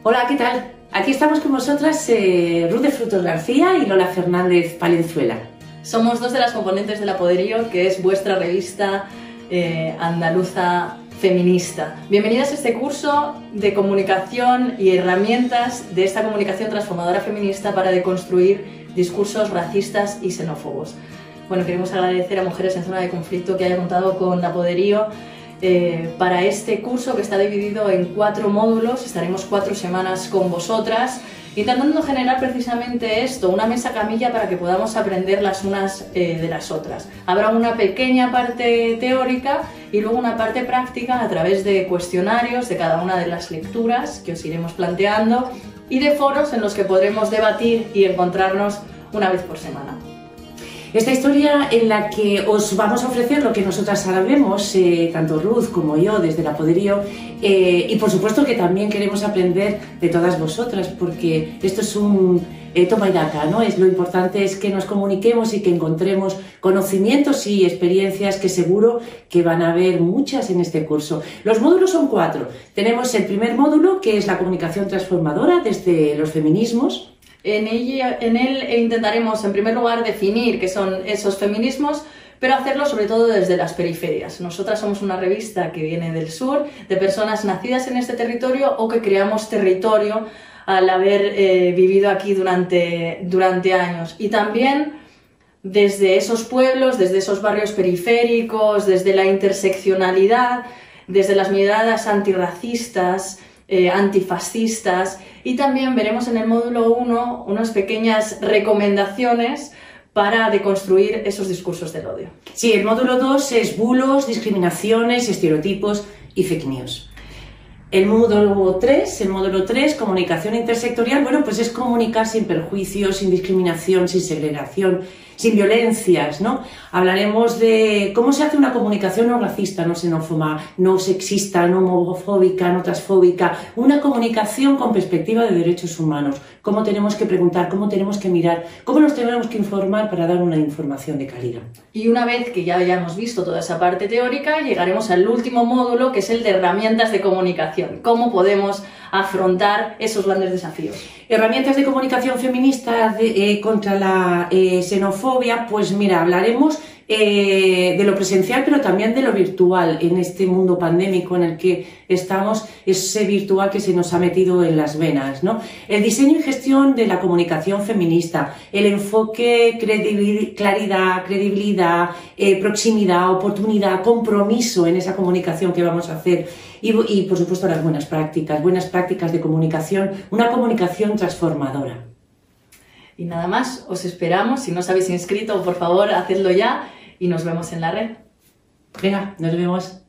Hola, ¿qué tal? Aquí estamos con vosotras Ruth de Frutos García y Lola Fernández Palenzuela. Somos dos de las componentes de La Poderío, que es vuestra revista andaluza feminista. Bienvenidas a este curso de comunicación y herramientas de esta comunicación transformadora feminista para deconstruir discursos racistas y xenófobos. Bueno, queremos agradecer a Mujeres en Zona de Conflicto que haya contado con La Poderío para este curso, que está dividido en 4 módulos. Estaremos 4 semanas con vosotras intentando generar precisamente esto, una mesa camilla para que podamos aprender las unas de las otras. Habrá una pequeña parte teórica y luego una parte práctica a través de cuestionarios de cada una de las lecturas que os iremos planteando y de foros en los que podremos debatir y encontrarnos una vez por semana. Esta historia en la que os vamos a ofrecer lo que nosotras sabemos, tanto Ruth como yo, desde La Poderío, y por supuesto que también queremos aprender de todas vosotras, porque esto es un toma y daca, ¿no? Lo importante es que nos comuniquemos y que encontremos conocimientos y experiencias que seguro que van a haber muchas en este curso. Los módulos son 4. Tenemos el primer módulo, que es la comunicación transformadora desde los feminismos. En él intentaremos, en primer lugar, definir qué son esos feminismos, pero hacerlo sobre todo desde las periferias. Nosotras somos una revista que viene del sur, de personas nacidas en este territorio o que creamos territorio al haber vivido aquí durante años. Y también desde esos pueblos, desde esos barrios periféricos, desde la interseccionalidad, desde las miradas antirracistas, antifascistas, y también veremos en el módulo 1 unas pequeñas recomendaciones para deconstruir esos discursos del odio. Sí, el módulo 2 es bulos, discriminaciones, estereotipos y fake news. El módulo 3, comunicación intersectorial, bueno, pues es comunicar sin perjuicios, sin discriminación, sin segregación, sin violencias, ¿no? Hablaremos de cómo se hace una comunicación no racista, no xenófoba, no sexista, no homofóbica, no transfóbica, una comunicación con perspectiva de derechos humanos, cómo tenemos que preguntar, cómo tenemos que mirar, cómo nos tenemos que informar para dar una información de calidad. Y una vez que ya hayamos visto toda esa parte teórica, llegaremos al último módulo, que es el de herramientas de comunicación. ¿Cómo podemos afrontar esos grandes desafíos? Herramientas de comunicación feminista contra la xenofobia, pues mira, hablaremos de lo presencial, pero también de lo virtual en este mundo pandémico en el que estamos, ese virtual que se nos ha metido en las venas, ¿no? El diseño y gestión de la comunicación feminista, el enfoque, claridad, credibilidad, proximidad, oportunidad, compromiso en esa comunicación que vamos a hacer y por supuesto las buenas prácticas de comunicación, una comunicación transformadora. Y nada más, os esperamos. Si no os habéis inscrito, por favor, hacedlo ya y nos vemos en la red. Venga, nos vemos.